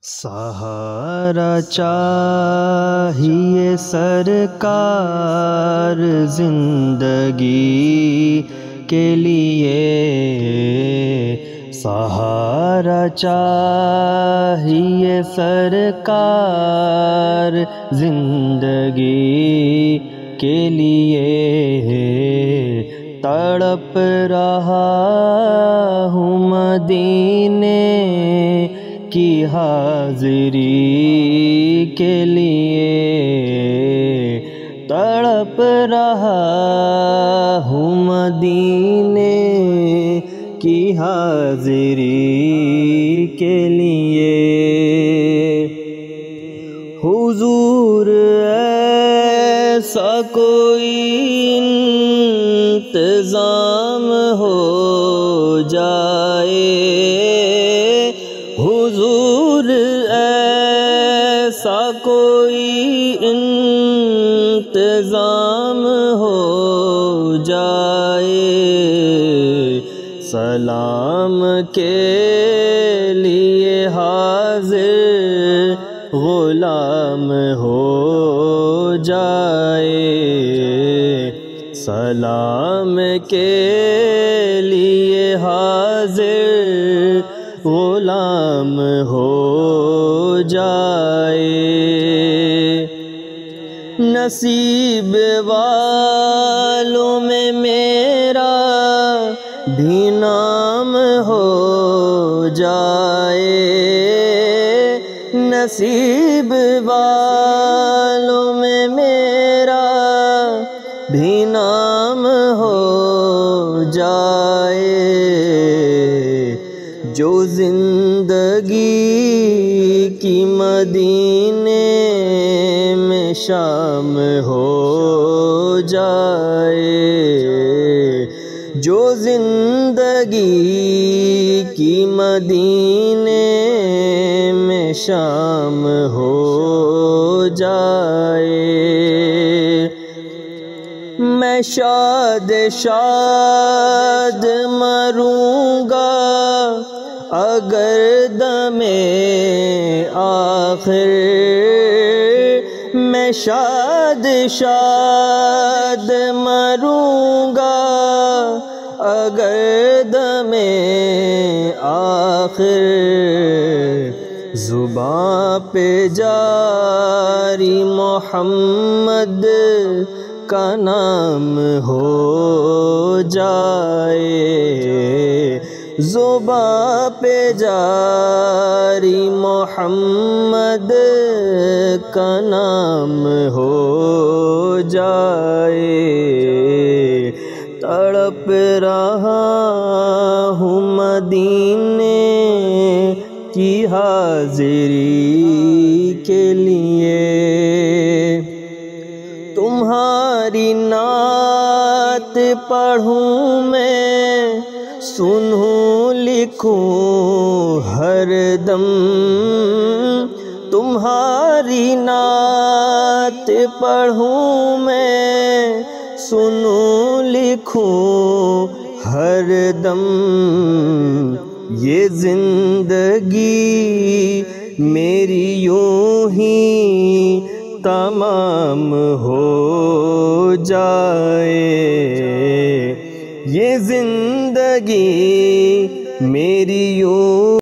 سہارا چاہیے سرکار زندگی کے لیے، سہارا چاہیے سرکار زندگی کے لیے، تڑپ رہا ہوں مدینے کی حاضری کے لیے، تڑپ رہا ہوں مدینے کی حاضری کے لیے۔ حضور ایسا کوئی انتظام ہو جائے، حضور ایسا کوئی انتظام ہو جائے، سلام کے لیے حاضر غلام ہو جائے، سلام کے لیے حاضر غلام ہو جائے۔ نصیب والوں میں میرا بھی نام ہو جائے، نصیب والوں میں میرا بھی نام ہو جائے، جو زندگی کی مدینے میں شام ہو جائے، جو زندگی کی مدینے میں شام ہو جائے۔ میں شاد شاد مروں گا اگر دم آخر، میں شاد شاد مروں گا اگر دم آخر، زباں پہ جاری محمد کا نام ہو جائے، زباں پہ جاری محمد کا نام ہو جائے، تڑپ رہا ہوں مدینے کی حاضری کے لیے، تمہاری نعت پڑھوں میں، سنوں لکھوں ہر دم، تمہاری نعت پڑھوں میں، سنوں لکھوں ہر دم، یہ زندگی میری یوں ہی تمام ہو جائے، یہ زندگی میری یوں